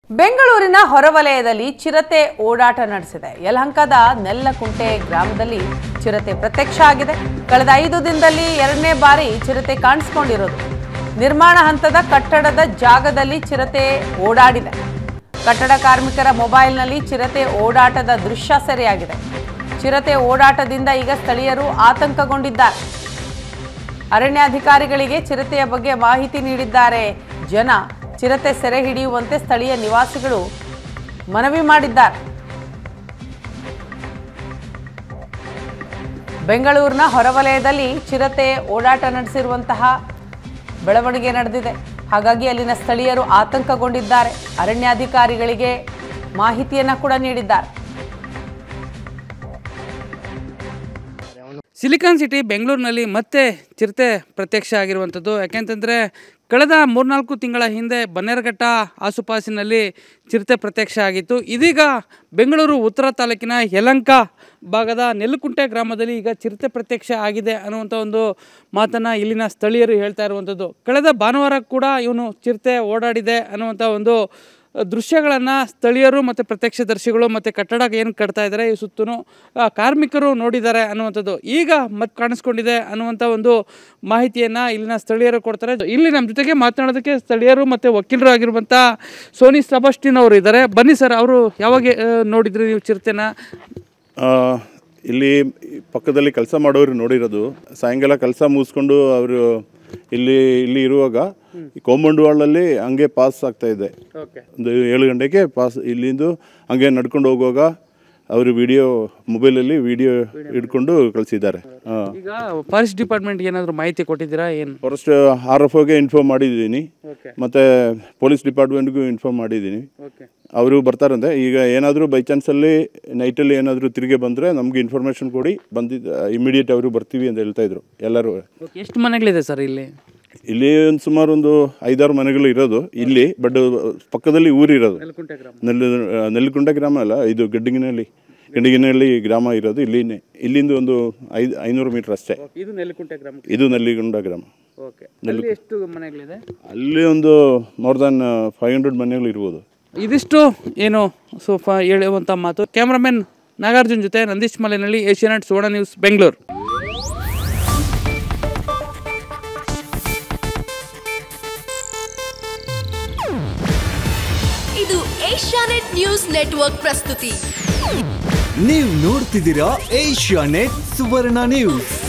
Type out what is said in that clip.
ಬೆಂಗಳೂರಿನ ಹೊರವಲಯದಲ್ಲಿ ಚಿರತೆ ಓಡಾಟ ನಡೆಸಿದೆ. ಯಲಹಂಕದ ನೆಲ್ಲಕುಂಟೆ ಗ್ರಾಮದಲ್ಲಿ ಚಿರತೆ ಪ್ರತ್ಯಕ್ಷ ಆಗಿದೆ. ಕಳೆದ 5 ದಿನದಲ್ಲಿ ಎರಡನೇ ಬಾರಿ ಚಿರತೆ ಕಾಣಿಸಿಕೊಂಡಿರೋದು. ನಿರ್ಮಾಣ ಹಂತದ ಕಟ್ಟಡದ ಜಾಗದಲ್ಲಿ ಚಿರತೆ ಓಡಾಡಿದೆ. ಕಟ್ಟಡ ಕಾರ್ಮಿಕರ ಮೊಬೈಲ್ನಲ್ಲಿ ಚಿರತೆ ಓಡಾಟದ ದೃಶ್ಯ ಸೆರೆಯಾಗಿದೆ. ಚಿರತೆ ಓಡಾಟದಿಂದ ಈಗ ಸ್ಥಳೀಯರು ಆತಂಕಗೊಂಡಿದ್ದಾರೆ. ಅರಣ್ಯಾಧಿಕಾರಿಗಳಿಗೆ ಚಿರತೆಯ ಬಗ್ಗೆ ಮಾಹಿತಿ ನೀಡಿದ್ದಾರೆ ಜನ. ಚಿರತೆ ಸೆರೆ ಹಿಡಿಯುವಂತೆ ಸ್ಥಳೀಯ ನಿವಾಸಿಗಳು ಮನವಿ ಮಾಡಿದ್ದಾರೆ. ಬೆಂಗಳೂರಿನ ಹೊರವಲಯದಲ್ಲಿ ಚಿರತೆ ಓಡಾಟ ನಡೆಸಿರುವಂತಹ ಬೆಳವಣಿಗೆ ನಡೆದಿದೆ. ಹಾಗಾಗಿ ಅಲ್ಲಿನ ಸ್ಥಳೀಯರು ಆತಂಕಗೊಂಡಿದ್ದಾರೆ. ಅರಣ್ಯಾಧಿಕಾರಿಗಳಿಗೆ ಮಾಹಿತಿಯನ್ನು ಕೂಡ ನೀಡಿದ್ದಾರೆ. ಸಿಲಿಕಾನ್ ಸಿಟಿ ಬೆಂಗಳೂರಿನಲ್ಲಿ ಮತ್ತೆ ಚಿರತೆ ಪ್ರತ್ಯಕ್ಷ ಆಗಿರುವಂಥದ್ದು. ಯಾಕೆಂತಂದರೆ ಕಳೆದ 3-4 ತಿಂಗಳ ಹಿಂದೆ ಬನ್ನೇರಘಟ್ಟ ಆಸುಪಾಸಿನಲ್ಲಿ ಚಿರತೆ ಪ್ರತ್ಯಕ್ಷ ಆಗಿತ್ತು. ಇದೀಗ ಬೆಂಗಳೂರು ಉತ್ತರ ತಾಲೂಕಿನ ಯಲಹಂಕ ಭಾಗದ ನೆಲ್ಲಕುಂಟೆ ಗ್ರಾಮದಲ್ಲಿ ಈಗ ಚಿರತೆ ಪ್ರತ್ಯಕ್ಷ ಆಗಿದೆ ಅನ್ನುವಂಥ ಒಂದು ಮಾತನ್ನು ಇಲ್ಲಿನ ಸ್ಥಳೀಯರು ಹೇಳ್ತಾ ಇರುವಂಥದ್ದು. ಕಳೆದ ಭಾನುವಾರ ಕೂಡ ಇವನು ಚಿರತೆ ಓಡಾಡಿದೆ ಅನ್ನುವಂಥ ಒಂದು ದೃಶ್ಯಗಳನ್ನು ಸ್ಥಳೀಯರು ಮತ್ತು ಪ್ರತ್ಯಕ್ಷದರ್ಶಿಗಳು ಮತ್ತು ಕಟ್ಟಡ ಏನು ಕಟ್ತಾ ಇದ್ದಾರೆ ಈ ಸುತ್ತೂ ಕಾರ್ಮಿಕರು ನೋಡಿದ್ದಾರೆ ಅನ್ನುವಂಥದ್ದು. ಈಗ ಮತ್ತೆ ಕಾಣಿಸ್ಕೊಂಡಿದೆ ಅನ್ನುವಂಥ ಒಂದು ಮಾಹಿತಿಯನ್ನು ಇಲ್ಲಿನ ಸ್ಥಳೀಯರು ಕೊಡ್ತಾರೆ. ಇಲ್ಲಿ ನಮ್ಮ ಜೊತೆಗೆ ಮಾತನಾಡೋದಕ್ಕೆ ಸ್ಥಳೀಯರು ಮತ್ತು ವಕೀಲರು ಆಗಿರುವಂಥ ಸೋನಿ ಸಬಸ್ಟಿನ್ ಅವರು ಇದ್ದಾರೆ. ಬನ್ನಿ ಸರ್, ಅವರು ಯಾವಾಗ ನೋಡಿದ್ರಿ ನೀವು ಚಿರತೆನ? ಇಲ್ಲಿ ಪಕ್ಕದಲ್ಲಿ ಕೆಲಸ ಮಾಡೋರು ನೋಡಿರೋದು. ಸಾಯಂಕಾಲ ಕೆಲಸ ಮುಗಿಸ್ಕೊಂಡು ಅವರು ಇಲ್ಲಿ ಇರುವಾಗ ಕಾಂಪೌಂಡ್ ವಾಲಲ್ಲಿ ಹಂಗೆ ಪಾಸ್ ಆಗ್ತಾ ಇದೆ. ಒಂದು 7 ಗಂಟೆಗೆ ಪಾಸ್ ಇಲ್ಲಿಂದ ಹಂಗೆ ನಡ್ಕೊಂಡು ಹೋಗುವಾಗ ಅವರು ಮೊಬೈಲಲ್ಲಿ ವಿಡಿಯೋ ಹಿಡ್ಕೊಂಡು ಕಳಿಸಿದ್ದಾರೆ. ಈಗ ಫಾರೆಸ್ಟ್ ಡಿಪಾರ್ಟ್ಮೆಂಟ್ ಏನಾದರೂ ಮಾಹಿತಿ ಕೊಟ್ಟಿದ್ದೀರಾ? ಏನು ಫಾರೆಸ್ಟ್ RFOಗೆ ಇನ್ಫಾರ್ಮ್ ಮಾಡಿದ್ದೀನಿ, ಮತ್ತು ಪೊಲೀಸ್ ಡಿಪಾರ್ಟ್ಮೆಂಟ್ಗೂ ಇನ್ಫಾರ್ಮ್ ಮಾಡಿದ್ದೀನಿ. ಅವರು ಬರ್ತಾರಂತೆ. ಈಗ ಏನಾದರೂ ಬೈ ಚಾನ್ಸಲ್ಲಿ ನೈಟಲ್ಲಿ ಏನಾದರೂ ತಿರುಗಿ ಬಂದರೆ ನಮಗೆ ಇನ್ಫಾರ್ಮೇಷನ್ ಕೊಡಿ, ಇಮಿಡಿಯೇಟ್ ಅವರು ಬರ್ತೀವಿ ಅಂತ ಹೇಳ್ತಾಯಿದ್ರು ಎಲ್ಲರೂ. ಎಷ್ಟು ಮನೆಗಳಿದೆ ಸರ್ ಇಲ್ಲಿ? ಇಲ್ಲಿ ಒಂದು ಸುಮಾರು ಒಂದು 5-6 ಮನೆಗಳು ಇರೋದು ಇಲ್ಲಿ. ಬಟ್ ಪಕ್ಕದಲ್ಲಿ ಊರಿರೋದು ನೆಲ್ಲಕುಂಟೆ ಗ್ರಾಮ ಅಲ್ಲ, ಇದು ಗಂಡಿಗಿನಲ್ಲಿ ಗ್ರಾಮ ಇರೋದು. ಇಲ್ಲಿಂದ ಒಂದು 500 ಮೀಟರ್ ಅಷ್ಟೇ. ಇದು ನೆಲ್ಲಿಗುಂಟ ಗ್ರಾಮ. ಎಷ್ಟು ಮನೆಗಳಿದೆ? ಅಲ್ಲಿ ಒಂದು ಮೋರ್ ದ್ಯಾನ್ 500 ಮನೆಗಳು ಇರ್ಬೋದು. ಇದಿಷ್ಟು ಏನು ಸೋಫಾ ಹೇಳುವಂಥ ಮಾತು. ಕ್ಯಾಮ್ರಾಮನ್ ನಾಗಾರ್ಜುನ್ ಜೊತೆ ನಂದೀಶ್ ಮಲೆನಲ್ಲಿ, ಏಷ್ಯಾನೆಟ್ ಸುವರ್ಣ ನ್ಯೂಸ್, ಬೆಂಗಳೂರು. ಇದು ಏಷ್ಯಾನೆಟ್ ನ್ಯೂಸ್ ನೆಟ್ವರ್ಕ್ ಪ್ರಸ್ತುತಿ. ನೀವು ನೋಡ್ತಿದ್ದೀರಾ ಏಷ್ಯಾನೆಟ್ ಸುವರ್ಣ ನ್ಯೂಸ್.